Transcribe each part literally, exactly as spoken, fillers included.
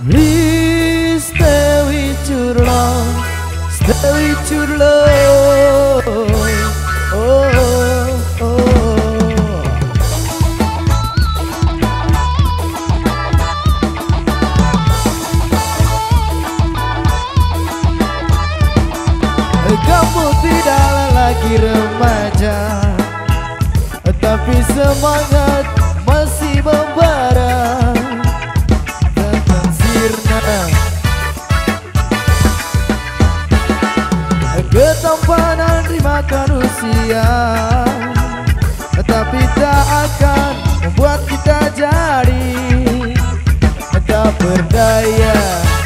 Please stay with your love, stay with your love. Oh, oh, oh. Kamu tidak lagi remaja, tapi semangat masih membara. Tentang sirna ketampanan dimakan usia, tapi tak akan membuat kita jadi tak berdaya.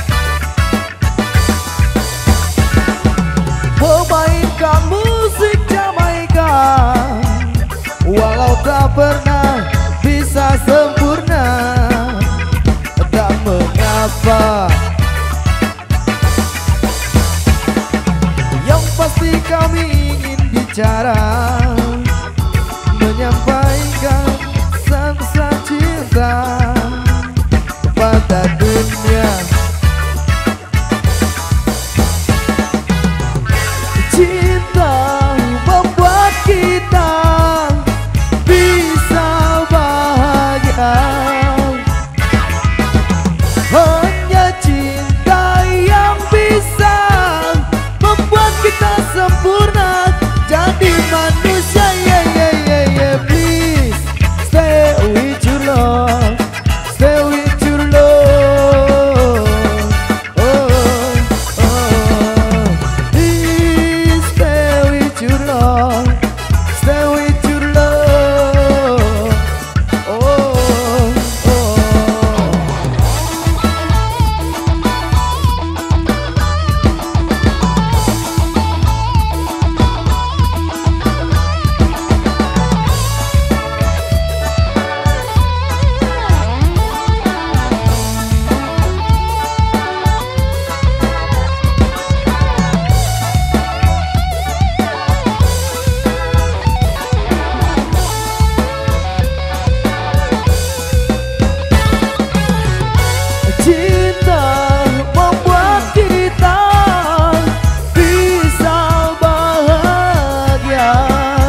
Memainkan musik Jamaika, walau tak pernah bisa sempurna, tak mengapa. Yang pasti kami ingin bicara, menyampaikan sang-sang cinta pada dunia. Cinta membuat kita bisa bahagia. Hanya cinta yang bisa membuat kita sempurna jadi manusia. Yeah, yeah, yeah, yeah. Please stay with your love, stay with your love. Oh, oh. Please stay with your love, stay with your love. Oh, oh. Cinta membuat kita bisa bahagia.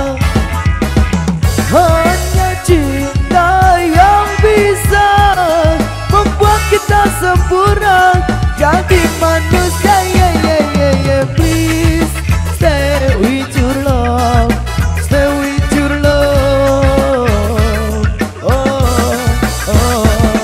Hanya cinta yang bisa membuat kita sempurna jadi manusia. Yeah, yeah, yeah, yeah. Please stay with your love, stay with your love. Oh, oh.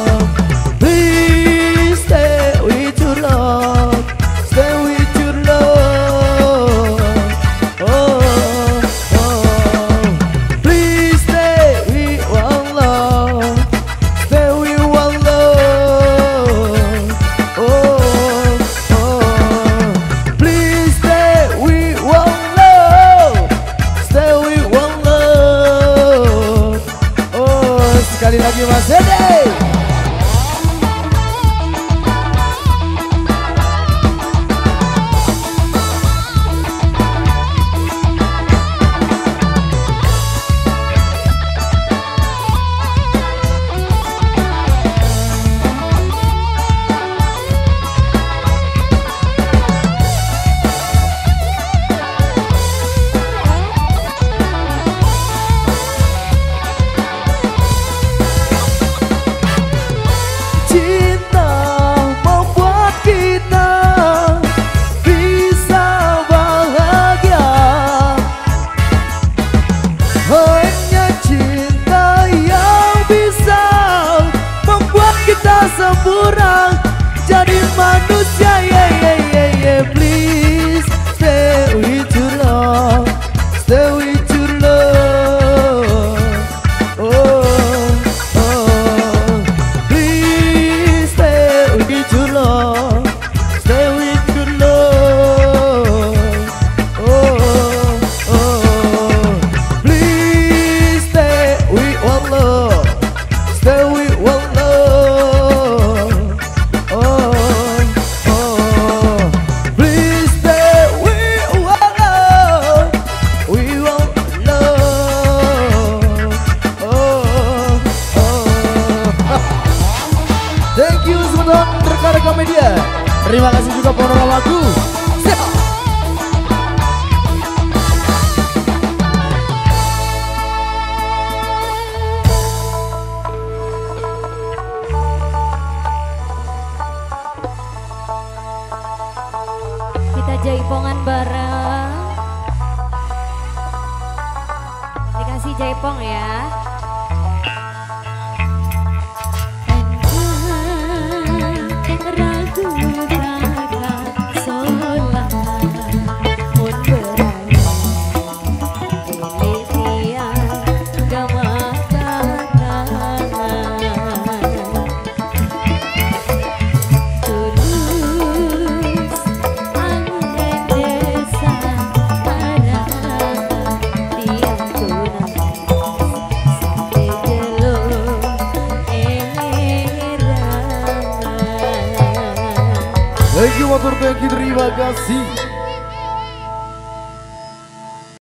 Please stay with your love, stay with your love. Oh, oh. Please stay with one love, stay with one love. Oh, oh. Please stay with one love, stay with one love. Oh, sekali lagi Mas Dede. Sempurna jadi manusia. Yeah, yeah, yeah, yeah. Please stay with your love, stay with your love. Oh, oh. Please stay with your love, stay with your love. Oh, oh. Please stay with one love, stay with one love. Thank you. penonton rekan-rekan media. Terima kasih juga Panoramaku. Siap. Kita jaipongan bareng. Dikasih jaipong ya. Thank you, motor, thank you, terima kasih.